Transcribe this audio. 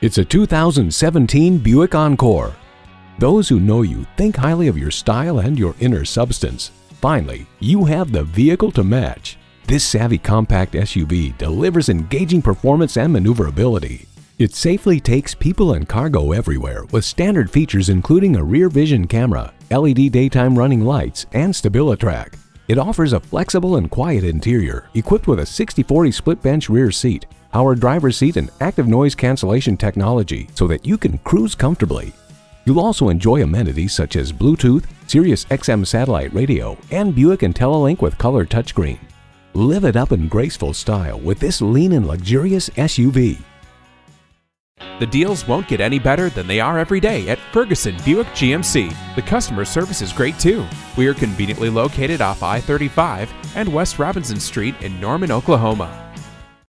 It's a 2017 Buick Encore. Those who know you think highly of your style and your inner substance. Finally, you have the vehicle to match. This savvy compact SUV delivers engaging performance and maneuverability. It safely takes people and cargo everywhere with standard features including a rear vision camera, LED daytime running lights, and StabiliTrak. It offers a flexible and quiet interior equipped with a 60/40 split bench rear seat, power driver's seat, and active noise cancellation technology so that you can cruise comfortably. You'll also enjoy amenities such as Bluetooth, Sirius XM satellite radio, and Buick IntelliLink with color touchscreen. Live it up in graceful style with this lean and luxurious SUV. The deals won't get any better than they are every day at Ferguson Buick GMC. The customer service is great too. We are conveniently located off I-35 and West Robinson Street in Norman, Oklahoma.